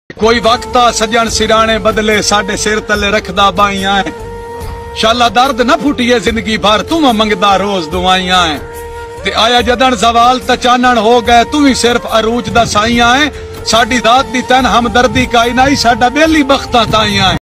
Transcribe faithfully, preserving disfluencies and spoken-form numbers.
कोई वक्ता सजन सिराने बदले साडे सिर तले रखदा बाइयां है। शाला दर्द न फुटिए जिंदगी भर तू मंगदा रोज दुआइयां है। ते आया जदन जवाल त चानन हो गए तू ही सिर्फ अरूज दा साइयां है। साडी दात दी तन हमदर्दी काई नाई साडा बेली बख्ता ताइयां है।